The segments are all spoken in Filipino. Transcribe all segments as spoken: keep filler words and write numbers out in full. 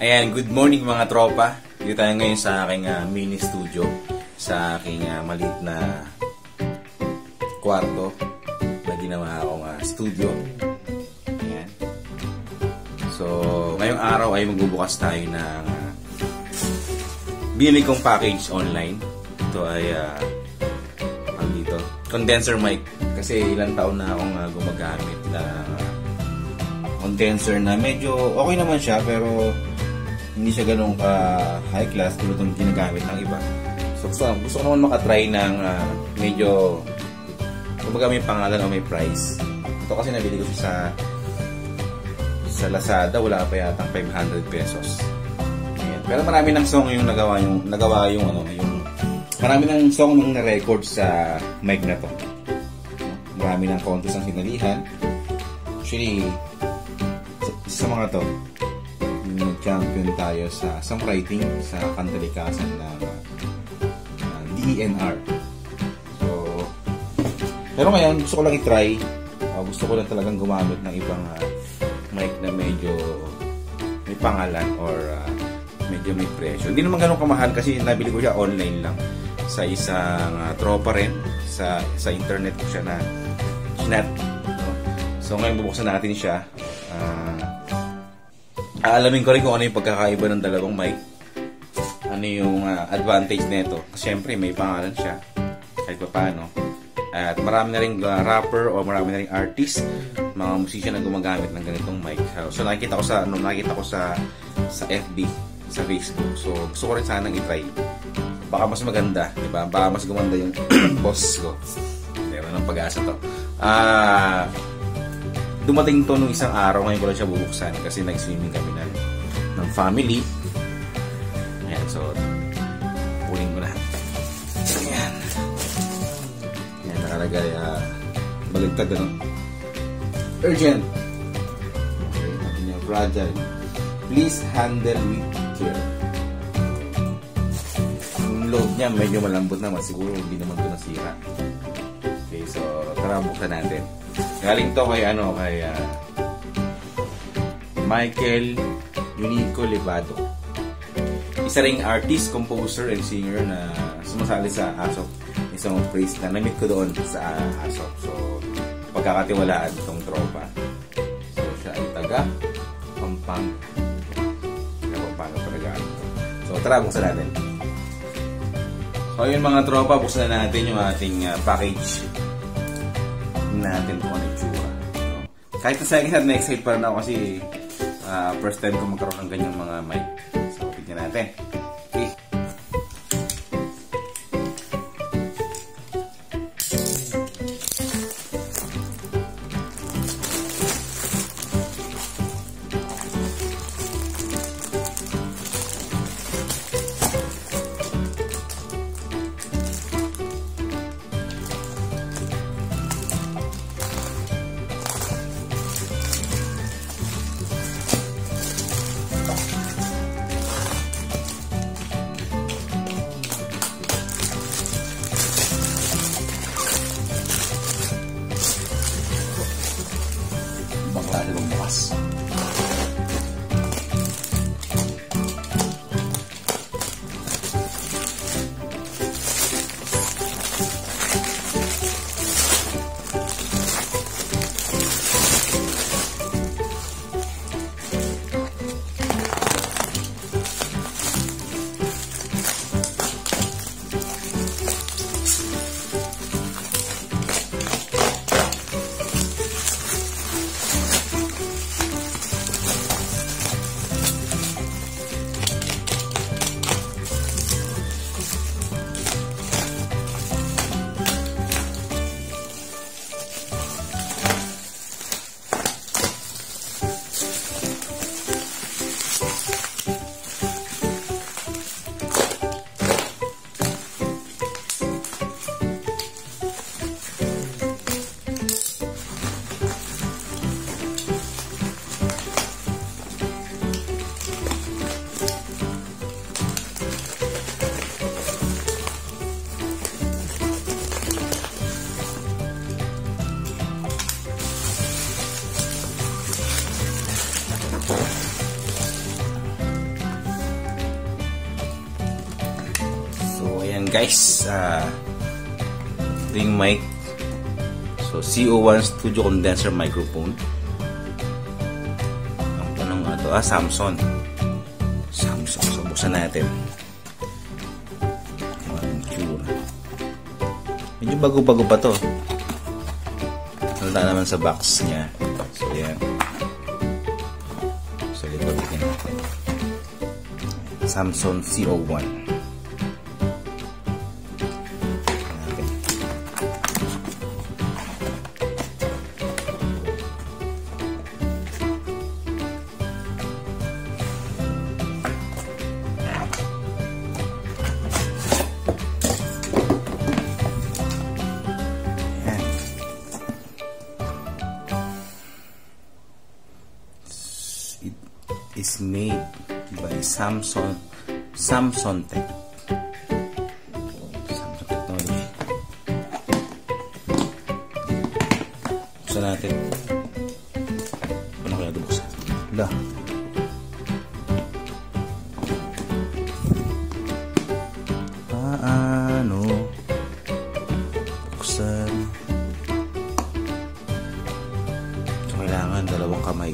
Ayan, good morning mga tropa. Dito tayo ngayon sa aking uh, mini studio. Sa aking uh, maliit na kwarto na ginawa akong uh, studio. Ayan. So, ngayong araw ay magbubukas tayo ng uh, binili kong package online. Ito ay uh, ang dito, condenser mic. Kasi ilang taon na akong uh, gumagamit na uh, condenser na medyo okay naman siya pero hindi siya ganun ka high class tulad ng ginagamit ng iba. So gusto, gusto ko naman makatry ng uh, medyo kumbaga may pangalan o may price. Ito kasi nabili ko siya sa sa Lazada, wala pa yata five hundred pesos. Ayan. Pero marami ng song yung nagawa yung nagawa yung ano yung marami ng song yung na-record sa mic na to. Marami ng contest ang sinalihan. Actually sa mga to, nag-champion tayo sa songwriting sa kantalikasan ng uh, D N R. So, pero ngayon, gusto ko lang i-try. Uh, gusto ko lang talagang gumamit ng ibang uh, mic na medyo may pangalan or uh, medyo may presyo. Hindi naman ganun kamahal kasi nabili ko siya online lang sa isang uh, tropa rin. Sa, sa internet ko siya na chinat. So, ngayon bubuksan natin siya. Uh, Aalamin ko rin kung ano yung pagkakaiba ng dalawang mic. Ano yung uh, advantage nito. Kasi syempre may pangalan siya. Kahit pa paano. At marami na rin uh, rapper o marami na rin artist, mga musician na gumagamit ng ganitong mic. So nakikita ko sa ano, nakikita ko sa sa F B, sa Facebook. So gusto ko rin sanang i-try. Baka mas maganda, di ba? Baka mas gumanda yung boss ko. Meron ng pag-asa to. Ah... Uh, Dumating to nung isang araw, ngayon ko lang siya bubuksan kasi nag-swimming kami ng, ng family. Ayan, so pulling ko na. Ayan. Ayan, nakalagay uh, baligtad ano. Urgent. Okay, natin yung fragile. Please handle with care. Yung loob niya medyo malambot naman. Siguro hindi naman ito nasira. Okay, so tara buksan natin. Galing to kay ano kay uh, Michael Unico Levado. Isa ring artist, composer and singer na sumasali sa ASOP. Isang praise na na-meet ko doon sa uh, ASOP. So pagkakatiwalaan itong tropa. So siya ay taga Pampanga. Taga Pampanga talaga. So tara buksan natin. So yun mga tropa, buksan na natin yung ating uh, package natin kung ano yung tsura. No? Kahit na second hand, na-excite pa rin ako kasi uh, first time ko magkaroon ng ganyang mga mic. So, tignan natin. Okay. Bakla na lumabas. guys, uh, ring mic. So C O one Studio Condenser Microphone. Ang tanong nga ito, ah, Samson. Samson. So buksan natin. Medyo bago-bago pa to. Halata naman sa box niya. So yan. So likod natin. Samson C O one. Is made by Samson Samson Tech. Samson Technology. Buksan natin. Paano kaya ito buksan? Wala. Paano buksan? So, kailangan dalawang kamay.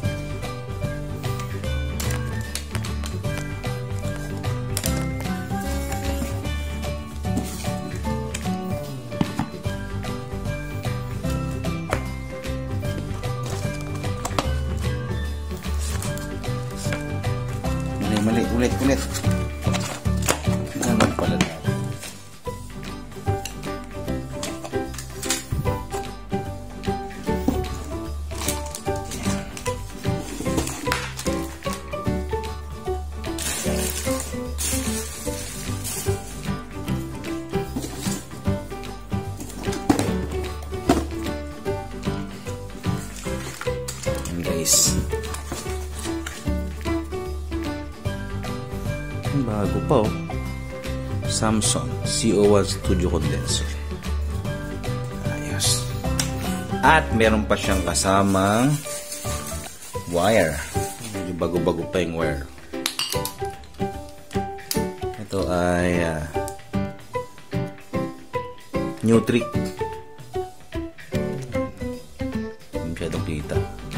Mali, ulit, ulit. Ganun pala. Yan guys. Bago pa oh. Samson C O one Studio Condenser. Ayos. At meron pa siyang kasamang wire. Medyo bago-bago pa yung wire. Ito ay uh, new trick. Hindi masyadong kita.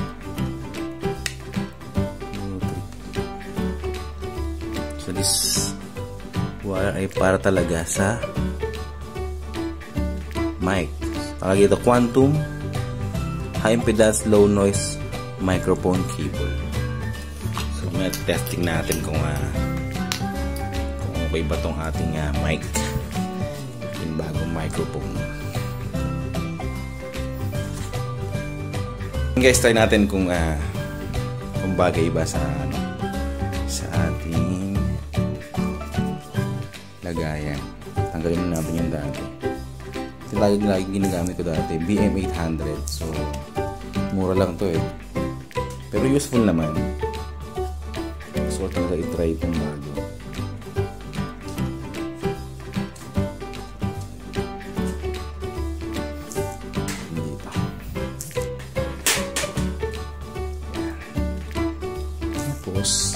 So this wire ay para talaga sa mic. Tawag ito quantum high impedance low noise microphone cable. So may testing natin kung uh, kung okay ba tong ating uh, mic. Yung bagong microphone. Guys, try natin kung uh, kung bagay ba sa ano, sa ating lagayan. Tanggalin na natin yung dati. Ito lagi lagi ginagamit ko dati, B M eight hundred. So mura lang to eh. Pero useful naman. So talaga i-try itong bago. Hindi pa. Tapos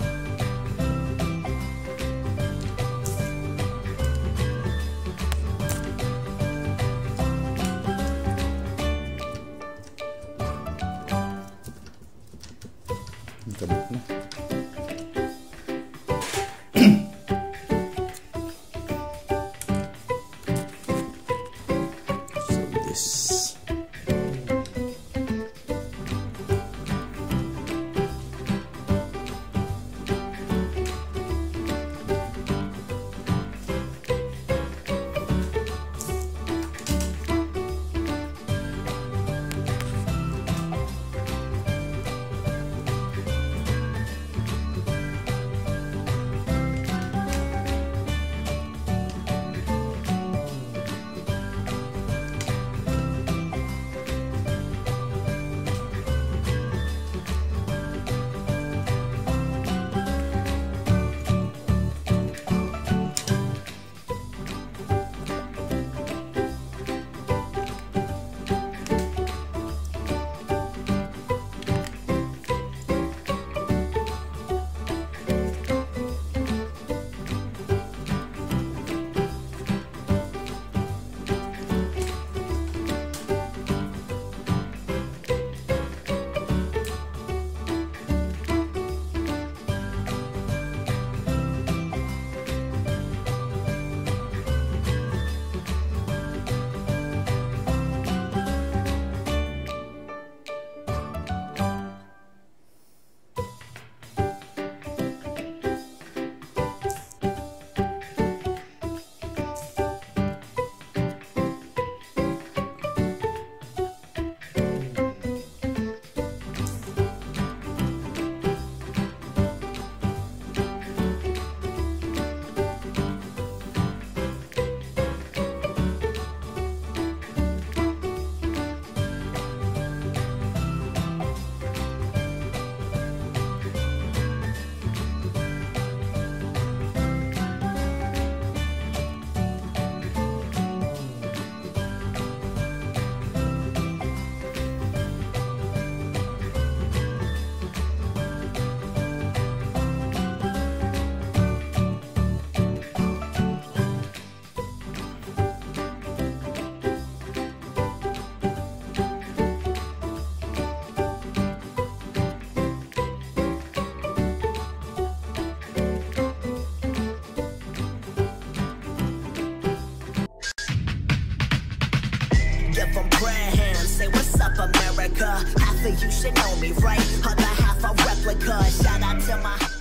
kabit na. So this so you should know me, right? Other half a replica. Shout out to my